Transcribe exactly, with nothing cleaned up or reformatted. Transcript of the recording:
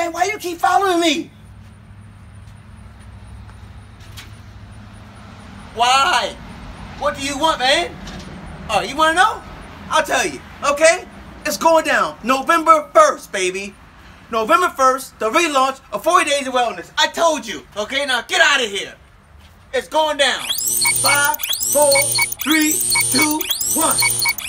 man? Why you keep following me? Why? What do you want, man? Oh, you want to know? I'll tell you, okay? It's going down November first, baby. November first, the relaunch of forty days of Wellness. I told you, okay? Now get out of here. It's going down. Five, four, three, two, one.